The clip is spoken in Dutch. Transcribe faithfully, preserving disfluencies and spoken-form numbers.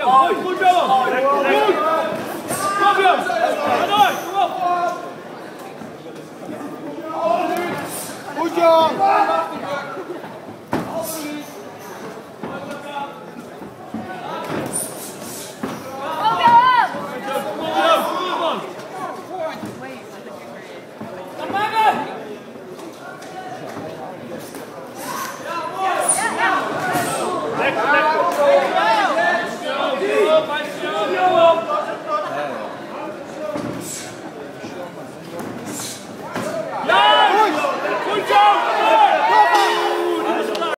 Goed, goed Johan. Goed. Kom Jan. Ga door, kom op. Goed Johan.